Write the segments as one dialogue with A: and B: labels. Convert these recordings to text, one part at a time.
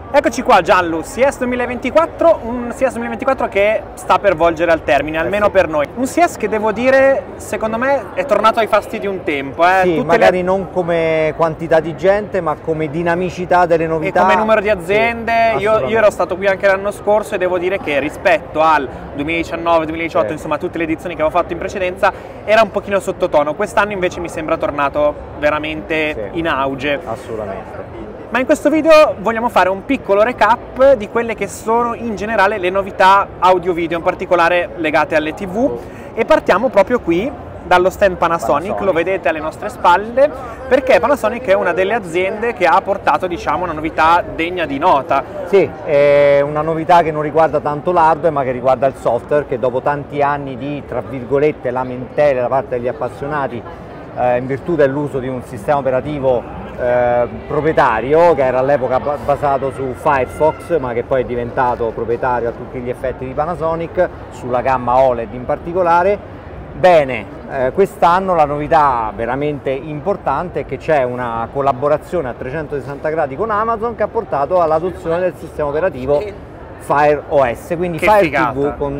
A: Eccoci qua Gianlu, CS 2024, un CS 2024 che sta per volgere al termine, almeno
B: sì,
A: per noi. Un CS che devo dire, secondo me, è tornato ai fasti di un tempo.
B: Sì, magari non come quantità di gente, ma come dinamicità delle novità.
A: E come numero di aziende.
B: Sì,
A: io ero stato qui anche l'anno scorso e devo dire che rispetto al 2019-2018,
B: sì,
A: insomma tutte le edizioni che avevo fatto in precedenza, era un pochino sottotono. Quest'anno invece mi sembra tornato veramente
B: sì,
A: in auge.
B: Assolutamente.
A: Ma in questo video vogliamo fare un piccolo recap di quelle che sono in generale le novità audio-video, in particolare legate alle TV, e partiamo proprio qui dallo stand Panasonic, lo vedete alle nostre spalle, perché Panasonic è una delle aziende che ha portato, diciamo, una novità degna di nota.
B: Sì, è una novità che non riguarda tanto l'hardware, ma che riguarda il software, che dopo tanti anni di, tra virgolette, lamentele da parte degli appassionati in virtù dell'uso di un sistema operativo proprietario, che era all'epoca basato su Firefox, ma che poi è diventato proprietario a tutti gli effetti di Panasonic, sulla gamma OLED in particolare. Bene, quest'anno la novità veramente importante è che c'è una collaborazione a 360 gradi con Amazon che ha portato all'adozione del sistema operativo Fire OS, quindi che Fire figata. TV con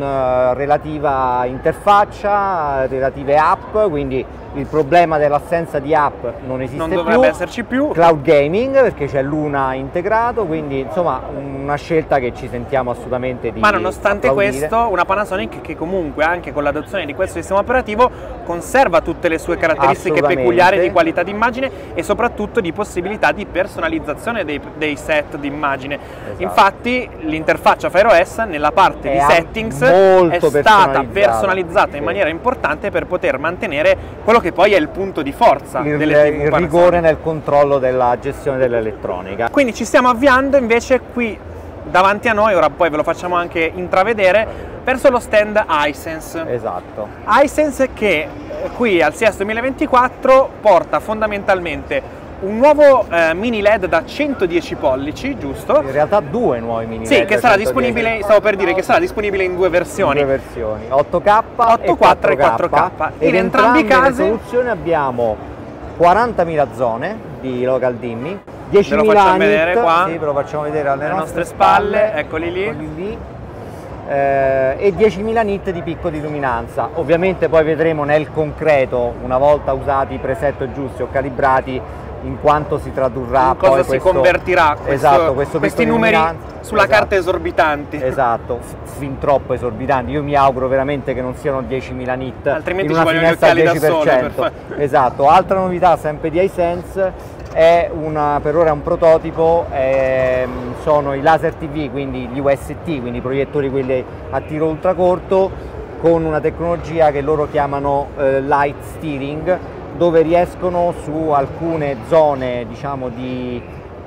B: relativa interfaccia, relative app, quindi il problema dell'assenza di app non esiste più,
A: non dovrebbe esserci più.
B: Cloud gaming, perché c'è Luna integrato, quindi insomma una scelta che ci sentiamo assolutamente di
A: Ma nonostante
B: applaudire.
A: Questo, una Panasonic che comunque anche con l'adozione di questo sistema operativo conserva tutte le sue caratteristiche peculiari di qualità d'immagine e soprattutto di possibilità di personalizzazione dei set di immagine. Esatto. Infatti l'interfaccia Fire OS nella parte di settings è stata personalizzata in maniera importante per poter mantenere quello che poi è il punto di forza delle TV
B: il rigore nel controllo della gestione dell'elettronica.
A: Quindi ci stiamo avviando invece qui davanti a noi, ora poi ve lo facciamo anche intravedere, verso lo stand Hisense.
B: Esatto.
A: Hisense che qui al CS 2024 porta fondamentalmente un nuovo mini LED da 110 pollici, giusto?
B: In realtà due nuovi mini LED.
A: Sì, che sarà disponibile, stavo per dire, che sarà disponibile in due versioni.
B: 8K,
A: 8K e 4K.
B: In entrambi i casi le soluzioni abbiamo 40.000 zone di local dimming, 10.000 nit, sì, ve lo facciamo vedere alle nostre spalle,
A: eccoli lì.
B: E 10.000 nit di picco di luminanza. Ovviamente poi vedremo nel concreto, una volta usati i preset giusti o calibrati, in quanto si tradurrà
A: in cosa
B: poi
A: si convertirà questi numeri sulla carta esorbitanti.
B: Esatto, fin troppo esorbitanti. Io mi auguro veramente che non siano 10.000 nit,
A: altrimenti
B: in
A: ci
B: una
A: vogliono gli occhiali da sole.
B: Esatto. Altra novità sempre di Hisense è per ora è un prototipo, sono i laser TV, quindi gli UST, quindi i proiettori quelli a tiro ultracorto, con una tecnologia che loro chiamano light steering, dove riescono su alcune zone, diciamo, di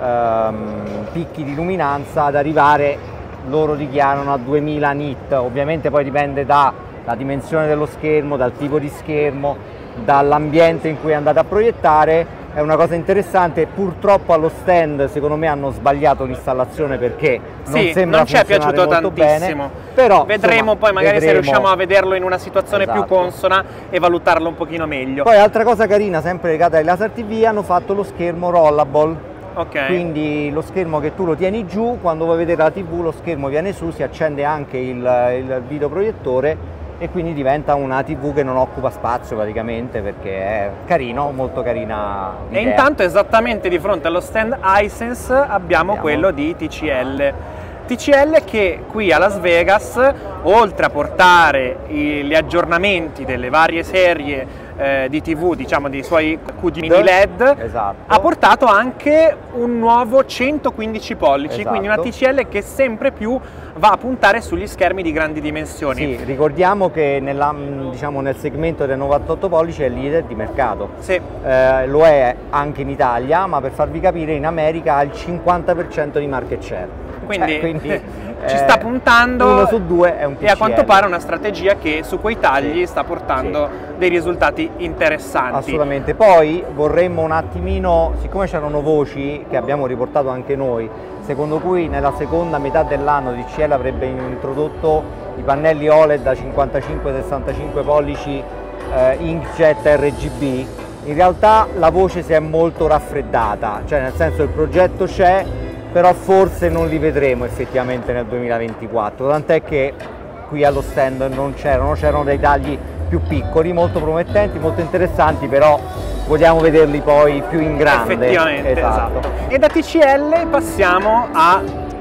B: picchi di luminanza ad arrivare, loro dichiarano, a 2000 nit. Ovviamente poi dipende dalla dimensione dello schermo, dal tipo di schermo, dall'ambiente in cui andate a proiettare. È una cosa interessante. Purtroppo allo stand secondo me hanno sbagliato l'installazione, perché non ci è piaciuto
A: tantissimo
B: bene, però
A: vedremo, insomma, poi magari se riusciamo a vederlo in una situazione più
B: esatto,
A: consona e valutarlo un pochino meglio.
B: Poi altra cosa carina, sempre legata ai laser TV, hanno fatto lo schermo rollable.
A: Okay.
B: Quindi lo schermo che tu lo tieni giù, quando vuoi vedere la TV lo schermo viene su, si accende anche il videoproiettore e quindi diventa una TV che non occupa spazio praticamente, perché è carino, molto carina l'idea.
A: E intanto esattamente di fronte allo stand Hisense abbiamo quello di TCL. TCL che qui a Las Vegas, oltre a portare gli aggiornamenti delle varie serie di TV, diciamo dei suoi QD mini LED,
B: esatto,
A: ha portato anche un nuovo 115 pollici,
B: esatto,
A: quindi una TCL che sempre più va a puntare sugli schermi di grandi dimensioni.
B: Sì, ricordiamo che diciamo, nel segmento del 98 pollici è il leader di mercato.
A: Sì.
B: Lo è anche in Italia, ma per farvi capire in America ha il 50% di market share.
A: Quindi ci sta puntando,
B: 1 su 2 è un TCL.
A: E a quanto pare è una strategia che su quei tagli sta portando dei risultati interessanti.
B: Assolutamente. Poi vorremmo un attimino, siccome c'erano voci che abbiamo riportato anche noi, secondo cui nella seconda metà dell'anno TCL avrebbe introdotto i pannelli OLED da 55-65 pollici inkjet RGB, in realtà la voce si è molto raffreddata, cioè nel senso il progetto c'è, però forse non li vedremo effettivamente nel 2024, tant'è che qui allo stand non c'erano dei tagli più piccoli, molto promettenti, molto interessanti, però vogliamo vederli poi più in grande.
A: Effettivamente, esatto. E da TCL passiamo a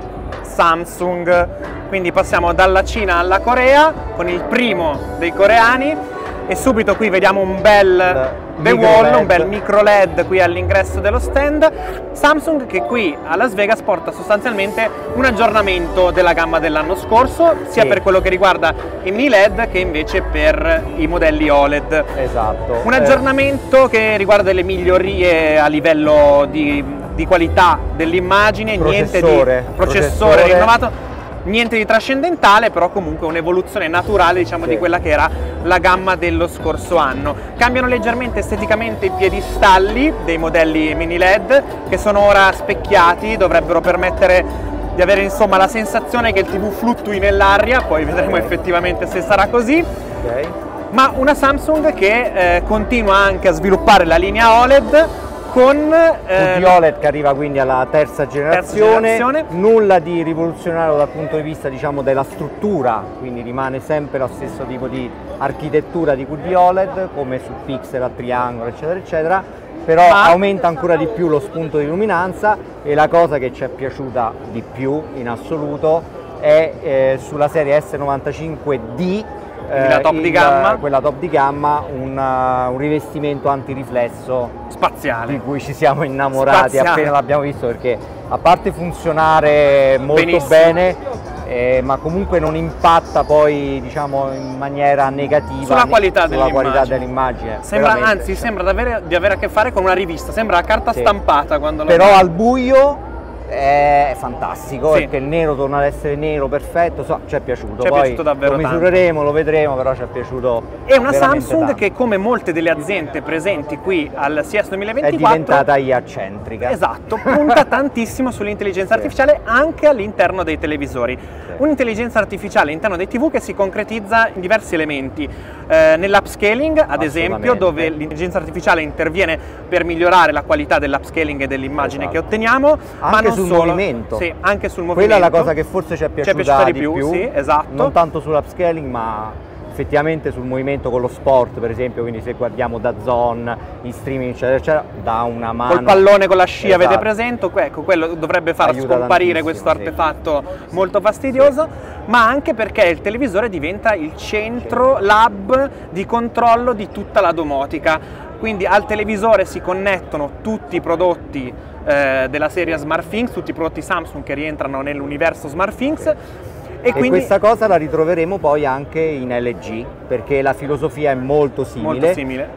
A: Samsung, quindi passiamo dalla Cina alla Corea con il primo dei coreani, e subito qui vediamo un bel The Wall, un bel micro LED qui all'ingresso dello stand. Samsung che qui a Las Vegas porta sostanzialmente un aggiornamento della gamma dell'anno scorso, sia per quello che riguarda i mini LED che invece per i modelli OLED.
B: Esatto.
A: Un aggiornamento che riguarda delle migliorie a livello di qualità dell'immagine, niente di processore rinnovato. Niente di trascendentale, però comunque un'evoluzione naturale, diciamo, di quella che era la gamma dello scorso anno. Cambiano leggermente esteticamente i piedistalli dei modelli mini LED, che sono ora specchiati, dovrebbero permettere di avere insomma la sensazione che il TV fluttui nell'aria, poi vedremo effettivamente se sarà così. Ma una Samsung che continua anche a sviluppare la linea OLED, con
B: QD OLED che arriva quindi alla terza generazione, nulla di rivoluzionario dal punto di vista, diciamo, della struttura, quindi rimane sempre lo stesso tipo di architettura di QD OLED come su pixel a triangolo eccetera eccetera, però aumenta ancora di più lo spunto di luminanza, e la cosa che ci è piaciuta di più in assoluto è sulla serie S95D,
A: quella
B: top di gamma, un rivestimento antiriflesso
A: spaziale
B: di cui ci siamo innamorati appena l'abbiamo visto, perché a parte funzionare molto bene, ma comunque non impatta poi, diciamo, in maniera negativa
A: sulla qualità
B: dell'immagine.
A: Anzi, sembra di avere a che fare con una rivista, sembra carta stampata quando
B: però al buio è fantastico, perché il nero torna ad essere nero perfetto, ci è piaciuto. Poi
A: davvero
B: lo misureremo, lo vedremo, però ci è piaciuto.
A: È una Samsung tanto, che come molte delle aziende presenti qui al CES 2024
B: è diventata IA-centrica.
A: Esatto, punta tantissimo sull'intelligenza artificiale anche all'interno dei televisori. Un'intelligenza artificiale all'interno dei TV che si concretizza in diversi elementi, nell'upscaling ad esempio, dove l'intelligenza artificiale interviene per migliorare la qualità dell'upscaling e dell'immagine che otteniamo,
B: anche
A: ma non
B: sul
A: solo,
B: movimento.
A: Anche sul movimento.
B: Quella è la cosa che forse ci è piaciuta di più,
A: esatto.
B: Non tanto sull'upscaling, ma effettivamente sul movimento con lo sport, per esempio, quindi se guardiamo DAZN, in streaming eccetera eccetera, dà una mano.
A: Col pallone con la scia, avete presente? Ecco, quello dovrebbe far scomparire questo artefatto molto fastidioso, ma anche perché il televisore diventa il centro, l'hub di controllo di tutta la domotica. Quindi al televisore si connettono tutti i prodotti della serie SmartThings, tutti i prodotti Samsung che rientrano nell'universo SmartThings. E quindi
B: questa cosa la ritroveremo poi anche in LG, perché la filosofia è molto simile.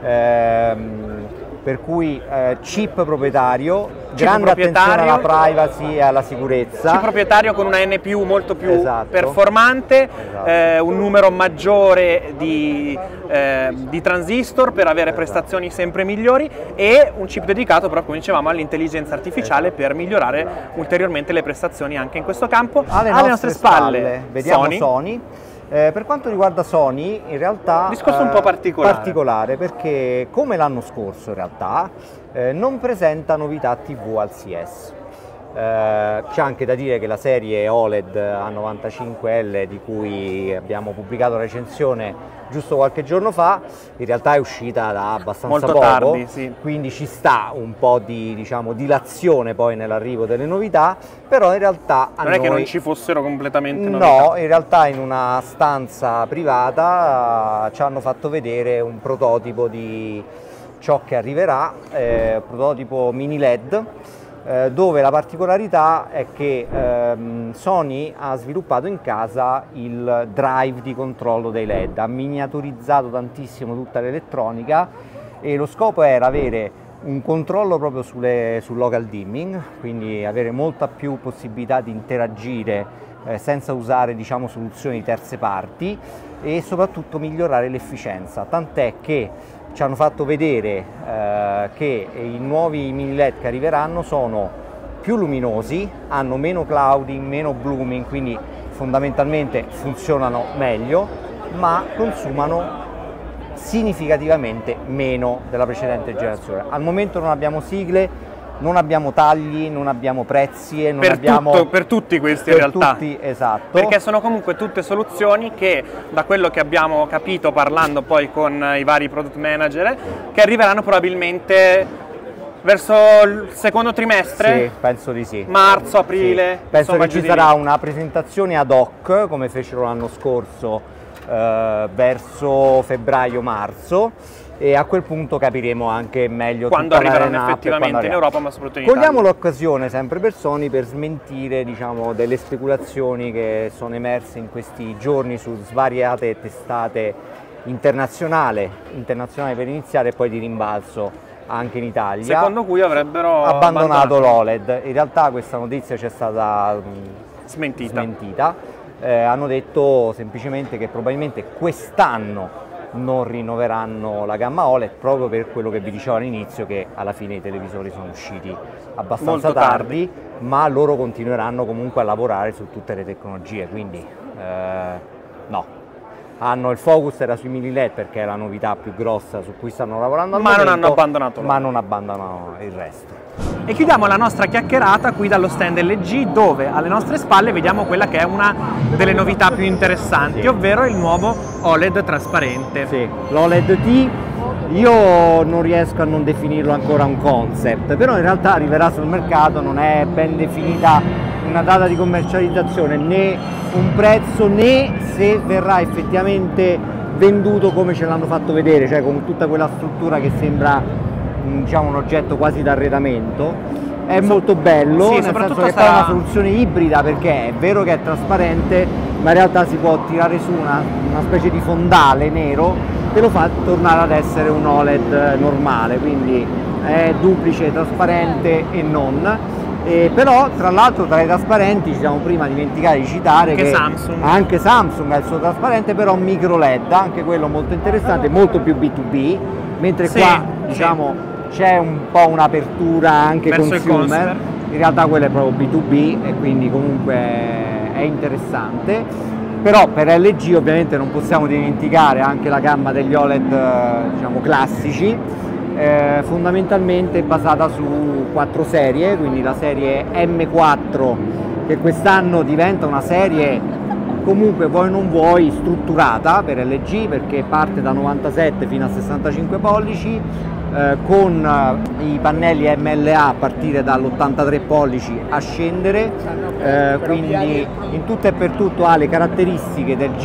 B: Per cui chip proprietario, grande attenzione alla privacy e alla sicurezza.
A: Chip proprietario con una N+, molto più performante, un numero maggiore di transistor per avere prestazioni sempre migliori, e un chip dedicato, però come dicevamo, all'intelligenza artificiale per migliorare ulteriormente le prestazioni anche in questo campo.
B: Alle nostre spalle vediamo Sony. Per quanto riguarda Sony, in realtà
A: discorso un po' particolare,
B: perché come l'anno scorso in realtà non presenta novità TV al CES. C'è anche da dire che la serie OLED A95L, di cui abbiamo pubblicato la recensione giusto qualche giorno fa, in realtà è uscita da abbastanza poco,
A: tardi,
B: quindi ci sta un po' di, diciamo, dilazione poi nell'arrivo delle novità, però in realtà
A: non è che non ci fossero completamente novità.
B: No, in realtà in una stanza privata ci hanno fatto vedere un prototipo di ciò che arriverà, prototipo mini LED, dove la particolarità è che Sony ha sviluppato in casa il drive di controllo dei LED, ha miniaturizzato tantissimo tutta l'elettronica, e lo scopo era avere un controllo proprio sul local dimming, quindi avere molta più possibilità di interagire senza usare, diciamo, soluzioni di terze parti, e soprattutto migliorare l'efficienza, tant'è che ci hanno fatto vedere che i nuovi mini LED che arriveranno sono più luminosi, hanno meno clouding, meno blooming, quindi fondamentalmente funzionano meglio, ma consumano significativamente meno della precedente generazione. Al momento non abbiamo sigle, non abbiamo tagli, non abbiamo prezzi e non
A: per
B: abbiamo...
A: per tutti questi in realtà.
B: Tutti, esatto.
A: Perché sono comunque tutte soluzioni che, da quello che abbiamo capito parlando poi con i vari product manager, che arriveranno probabilmente verso il secondo trimestre?
B: Sì, penso di sì.
A: Marzo, aprile?
B: Sì. Penso
A: insomma,
B: che ci sarà una presentazione ad hoc, come fecero l'anno scorso, verso febbraio-marzo, e a quel punto capiremo anche meglio
A: quando
B: tutta
A: arriveranno
B: la
A: effettivamente in Europa, ma soprattutto in Italia.
B: Cogliamo l'occasione sempre per Sony per smentire, diciamo, delle speculazioni che sono emerse in questi giorni su svariate testate internazionali per iniziare e poi di rimbalzo anche in Italia,
A: secondo cui avrebbero
B: abbandonato l'OLED. In realtà questa notizia c'è stata smentita. Hanno detto semplicemente che probabilmente quest'anno non rinnoveranno la gamma OLED, proprio per quello che vi dicevo all'inizio, che alla fine i televisori sono usciti abbastanza tardi, ma loro continueranno comunque a lavorare su tutte le tecnologie, quindi no. Il focus era sui mini LED perché è la novità più grossa su cui stanno lavorando al momento,
A: non hanno abbandonato
B: ma non abbandonano il resto.
A: E chiudiamo la nostra chiacchierata qui dallo stand LG, dove alle nostre spalle vediamo quella che è una delle novità più interessanti, sì, ovvero il nuovo OLED trasparente.
B: Sì, l'OLED T. Io non riesco a non definirlo ancora un concept, però in realtà arriverà sul mercato, non è ben definita una data di commercializzazione né un prezzo, né se verrà effettivamente venduto come ce l'hanno fatto vedere, cioè con tutta quella struttura che sembra, diciamo, un oggetto quasi d'arredamento. È molto bello,
A: sì,
B: nel senso che è una soluzione ibrida, perché è vero che è trasparente, ma in realtà si può tirare su una specie di fondale nero che lo fa tornare ad essere un OLED normale, quindi è duplice, trasparente e non. Però tra l'altro tra i trasparenti ci siamo prima dimenticati di citare che anche Samsung ha il suo trasparente, però micro LED, anche quello molto interessante, molto più B2B, mentre qua diciamo c'è un po' un'apertura anche consumer, in realtà quello è proprio B2B e quindi comunque è interessante. Però per LG ovviamente non possiamo dimenticare anche la gamma degli OLED diciamo classici, fondamentalmente basata su 4 serie, quindi la serie M4 che quest'anno diventa una serie comunque vuoi non vuoi strutturata per LG, perché parte da 97 fino a 65 pollici con i pannelli MLA a partire dall'83 pollici a scendere, quindi in tutto e per tutto ha le caratteristiche del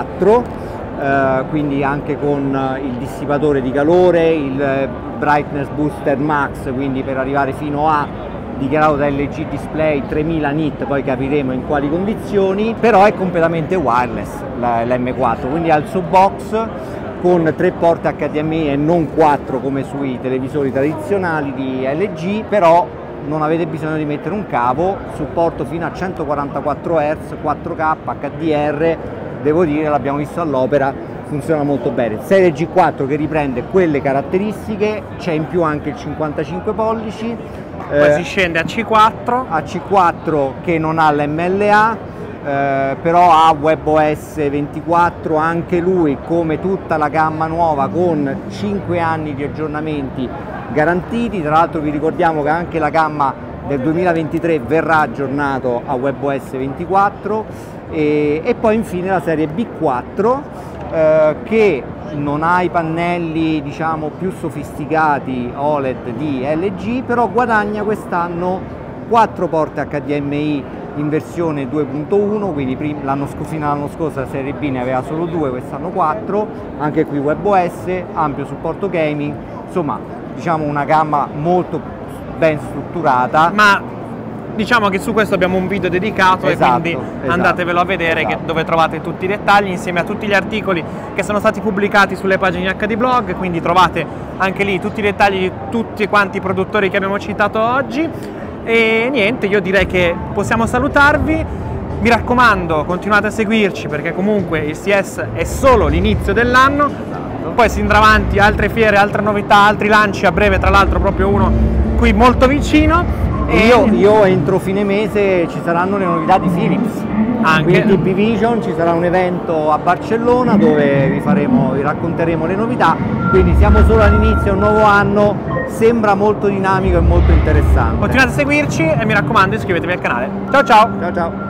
B: G4, quindi anche con il dissipatore di calore, il Brightness Booster Max, quindi per arrivare fino a, dichiarato da LG Display, 3000 nit, poi capiremo in quali condizioni, però è completamente wireless l'M4, quindi ha il suo box con 3 porte HDMI e non 4 come sui televisori tradizionali di LG, però non avete bisogno di mettere un cavo, supporto fino a 144 Hz, 4K, HDR, devo dire, l'abbiamo visto all'opera, funziona molto bene. Serie G4 che riprende quelle caratteristiche, c'è in più anche il 55 pollici,
A: poi si scende a C4
B: che non ha l'MLA, però ha WebOS 24 anche lui, come tutta la gamma nuova, con 5 anni di aggiornamenti garantiti. Tra l'altro vi ricordiamo che anche la gamma del 2023 verrà aggiornato a WebOS 24 e poi infine la serie B4 che non ha i pannelli diciamo più sofisticati OLED di LG, però guadagna quest'anno 4 porte HDMI in versione 2.1, quindi fino all'anno scorso la serie B ne aveva solo 2, quest'anno 4, anche qui WebOS, ampio supporto gaming, insomma diciamo una gamma molto ben strutturata.
A: Ma diciamo che su questo abbiamo un video dedicato, e quindi andatevelo a vedere, dove trovate tutti i dettagli insieme a tutti gli articoli che sono stati pubblicati sulle pagine HD Blog, quindi trovate anche lì tutti i dettagli di tutti quanti i produttori che abbiamo citato oggi. E niente, io direi che possiamo salutarvi, mi raccomando continuate a seguirci perché comunque il CES è solo l'inizio dell'anno, poi si andrà avanti altre fiere, altre novità, altri lanci, a breve tra l'altro proprio uno qui molto vicino.
B: E io entro fine mese ci saranno le novità di Philips, quindi TB Vision, ci sarà un evento a Barcellona dove vi racconteremo le novità, quindi siamo solo all'inizio, un nuovo anno, sembra molto dinamico e molto interessante.
A: Continuate a seguirci e mi raccomando iscrivetevi al canale. Ciao ciao!
B: Ciao ciao!